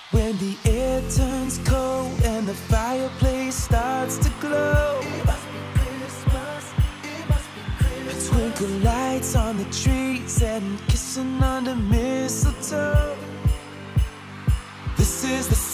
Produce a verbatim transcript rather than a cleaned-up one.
When the air turns cold and the fireplace starts to glow, it must be Christmas, it must be Christmas. Twinkle lights on the trees and kissing under mistletoe. This is the